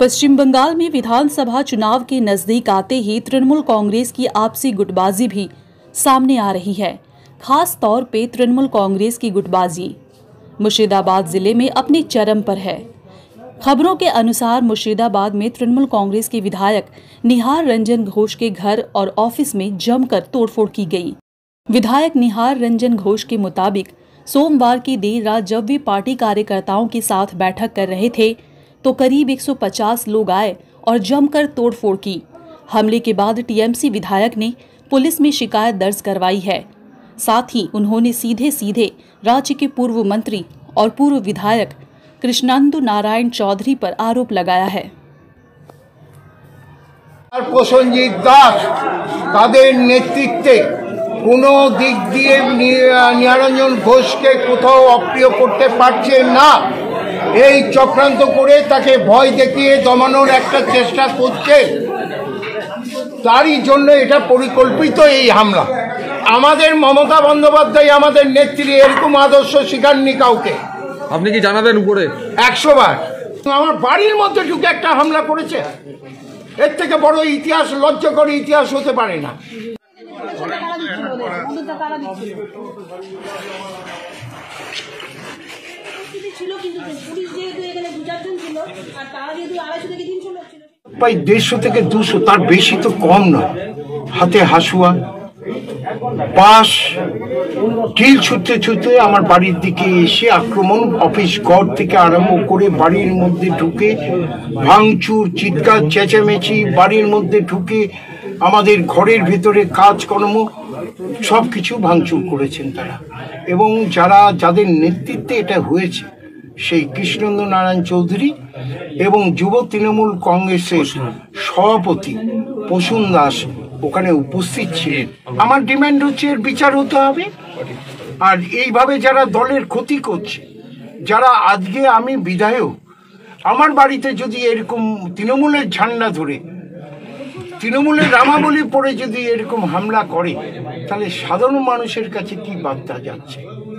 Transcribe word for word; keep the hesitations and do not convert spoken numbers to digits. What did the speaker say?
पश्चिम बंगाल में विधानसभा चुनाव के नजदीक आते ही तृणमूल कांग्रेस की आपसी गुटबाजी भी सामने आ रही है। खास तौर पे तृणमूल कांग्रेस की गुटबाजी मुर्शिदाबाद जिले में अपने चरम पर है। खबरों के अनुसार मुर्शिदाबाद में तृणमूल कांग्रेस के विधायक निहार रंजन घोष के घर और ऑफिस में जमकर तोड़फोड़ की गई। विधायक निहार रंजन घोष के मुताबिक सोमवार की देर रात जब वे पार्टी कार्यकर्ताओं के साथ बैठक कर रहे थे तो करीब एक सौ पचास लोग आए और जमकर तोड़फोड़ की। हमले के बाद टीएमसी विधायक ने पुलिस में शिकायत दर्ज करवाई है। साथ ही उन्होंने सीधे सीधे राज्य के पूर्व मंत्री और पूर्व विधायक कृष्णांदु नारायण चौधरी पर आरोप लगाया है। প্রসেনজিৎ দাস তাদের নেতৃত্বে কোনো দিক দিয়ে নিহারঞ্জন ঘোষকে কোথাও অপ্রিয় করতে পারছে না। এই চক্রান্ত করে তাকে ভয় দেখিয়ে দমানোর একটা চেষ্টা করছে। তারই জন্য এটা পরিকল্পিত এই হামলা। আমাদের মমতা বন্দ্যোপাধ্যায় আমাদের নেত্রী এরকম আদর্শ শিখাননি কাউকে। আপনি কি জানাবেন উপরে একশো বার আমার বাড়ির মধ্যে ঢুকে একটা হামলা করেছে। এর থেকে বড় ইতিহাস লজ্জাকর ইতিহাস হতে পারে না। প্রায় দেড়শো থেকে দুশো, তার বেশি তো কম নয়। হাতে হাসুয়া, বাঁশ, ঢিল ছুটতে ছুটতে আমার বাড়ির দিকে এসে আক্রমণ। অফিস ঘর থেকে আরম্ভ করে বাড়ির মধ্যে ঢুকে ভাঙচুর, চিৎকার চেঁচামেচি, বাড়ির মধ্যে ঢুকে আমাদের ঘরের ভিতরে কাজকর্ম সব কিছু ভাঙচুর করেছেন তারা। এবং যারা যাদের নেতৃত্বে এটা হয়েছে সেই কৃষ্ণেন্দু নারায়ণ চৌধুরী এবং যুব তৃণমূল কংগ্রেসের সভাপতি প্রসূন দাস ওখানে উপস্থিত ছিলেন। আমার ডিমান্ড হচ্ছে এর বিচার হতে হবে। আর এইভাবে যারা দলের ক্ষতি করছে, যারা আজকে আমি বিধায়ক, আমার বাড়িতে যদি এরকম তৃণমূলের ঝান্ডা ধরে তৃণমূলের রামাবলী পড়ে যদি এরকম হামলা করে তাহলে সাধারণ মানুষের কাছে কি বার্তা যাচ্ছে?